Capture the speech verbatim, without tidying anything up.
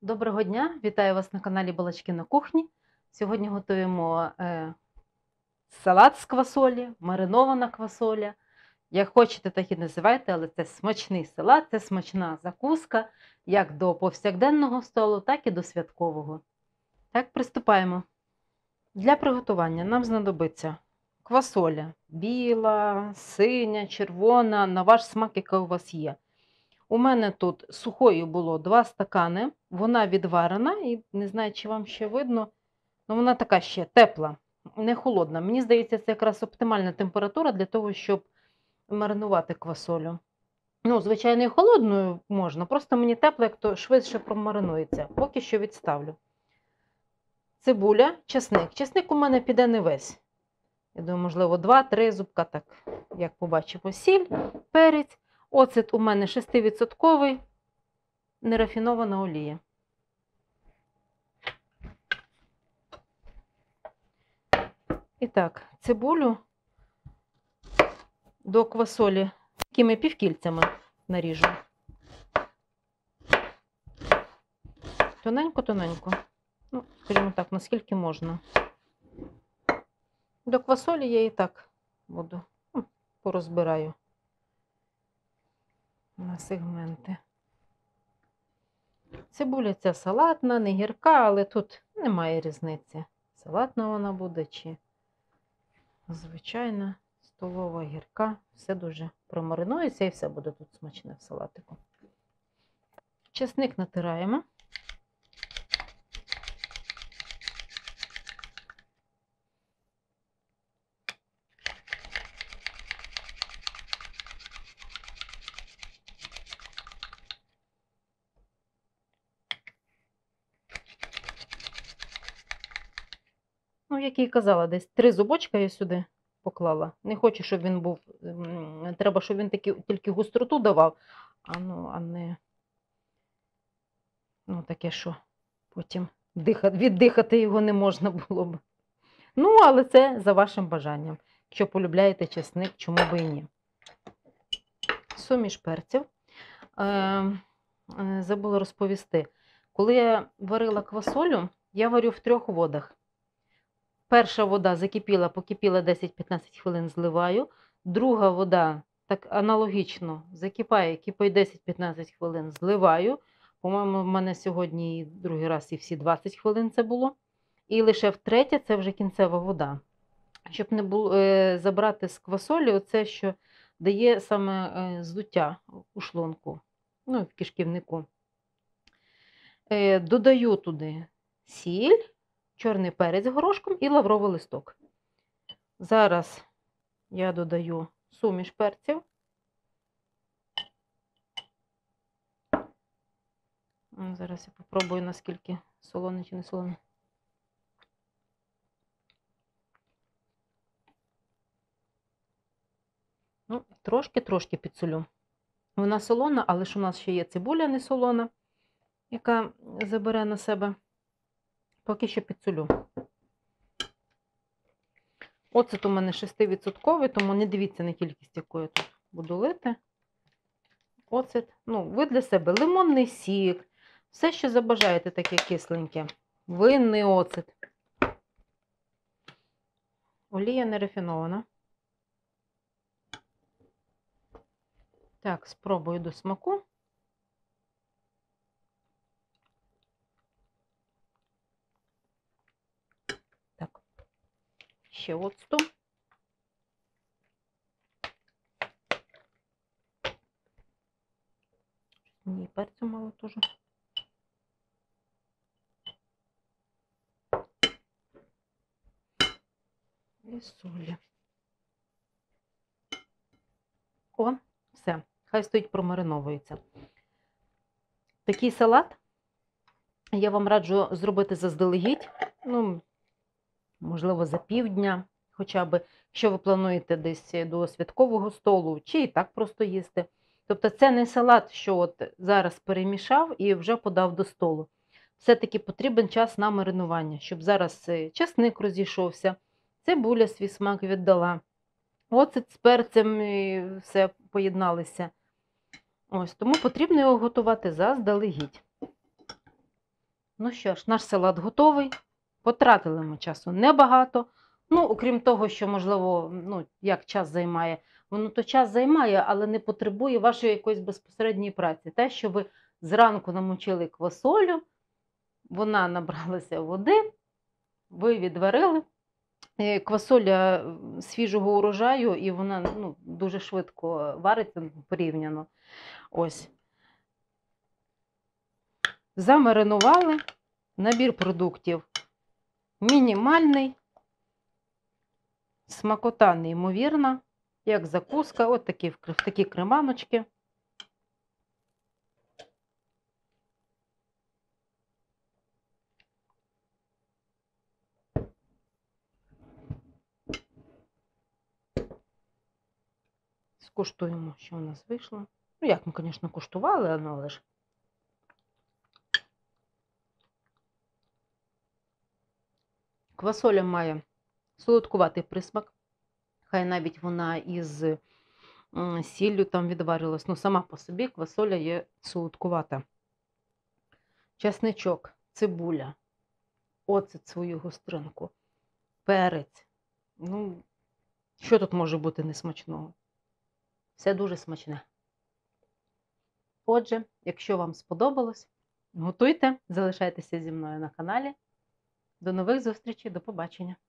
Доброго дня! Вітаю вас на каналі Балачки на кухні. Сьогодні готуємо е, салат з квасолі, маринована квасоля. Як хочете, так і називайте, але це смачний салат, це смачна закуска, як до повсякденного столу, так і до святкового. Так, приступаємо. Для приготування нам знадобиться квасоля біла, синя, червона, на ваш смак, яка у вас є. У мене тут сухою було два стакани, вона відварена, і не знаю, чи вам ще видно, але вона така ще тепла, не холодна. Мені здається, це якраз оптимальна температура для того, щоб маринувати квасолю. Ну, звичайно, і холодною можна, просто мені тепло, як то швидше промаринується. Поки що відставлю. Цибуля, чесник. Чесник у мене піде не весь. Я думаю, можливо, два-три зубка, так, як побачимо, сіль, перець. Оцет у мене шість відсотків, нерафінована олія. І так, цибулю до квасолі такими півкільцями наріжу. Тоненько-тоненько. Ну, скажімо так, наскільки можна. До квасолі я і так буду, ну, порозбираю на сегменти. Цибуля ця салатна, не гірка, але тут немає різниці. Салатна вона буде чи звичайна столова гірка. Все дуже промаринується і все буде тут смачне в салатику. Чесник натираємо. Ну, як я і казала, десь три зубочка я сюди поклала. Не хочу, щоб він був, треба, щоб він таки, тільки гостроту давав, а, ну, а не, ну, таке, що потім дихати, віддихати його не можна було б. Ну, але це за вашим бажанням. Якщо полюбляєте чесник, чому би і ні. Суміш перців. Е, забула розповісти. Коли я варила квасолю, я варю в трьох водах. Перша вода закипіла, покипіла десять-п'ятнадцять хвилин, зливаю. Друга вода так аналогічно закипає, кипить десять-п'ятнадцять хвилин, зливаю. По-моєму, в мене сьогодні другий раз і всі двадцять хвилин це було. І лише втретє це вже кінцева вода. Щоб не було, е, забрати з квасолі оце, що дає саме е, здуття у шлунку, ну, в кишківнику. Е, додаю туди сіль, чорний перець горошком і лавровий листок. Зараз я додаю суміш перців. Зараз я попробую, наскільки солоне чи не солоне. Ну, трошки-трошки підсолю. Вона солона, але ж у нас ще є цибуля не солона, яка забере на себе. Поки що підсолю. Оцет у мене шість відсотків, тому не дивіться на кількість, яку я тут буду лити. Оцет, ну, ви для себе лимонний сік, все, що забажаєте, таке кисленьке. Винний оцет. Олія нерафінована. Так, спробую до смаку. Так, ще оцту. Мені перцю мало теж. І солі. О, все. Хай стоїть, промариновується. Такий салат я вам раджу зробити заздалегідь, ну, можливо, за півдня, хоча б, якщо ви плануєте десь до святкового столу, чи і так просто їсти. Тобто це не салат, що от зараз перемішав і вже подав до столу. Все-таки потрібен час на маринування, щоб зараз чесник розійшовся, цибуля свій смак віддала, оцет з перцем і все поєдналися. Ось, тому потрібно його готувати заздалегідь. Ну що ж, наш салат готовий. Потратили ми часу небагато. Ну, окрім того, що, можливо, ну, як час займає, воно то час займає, але не потребує вашої якоїсь безпосередньої праці. Те, що ви зранку намочили квасолю, вона набралася води, ви відварили. Е, Квасоля м, свіжого урожаю, і вона ну, дуже швидко вариться порівняно. Ось. Замаринували. Набір продуктів мінімальний, смакота неймовірна, як закуска, от такі, в в такі креманочки. Скуштуємо, що у нас вийшло. Ну, як ми, звісно, куштували, але ж. Квасоля має солодкуватий присмак. Хай навіть вона із м, сіллю там відварилась. Ну, сама по собі квасоля є солодкувата. Чесничок, цибуля, оцет свою гостринку, перець. Ну, що тут може бути несмачного? Все дуже смачне. Отже, якщо вам сподобалось, готуйте, залишайтеся зі мною на каналі. До нових зустрічей, до побачення!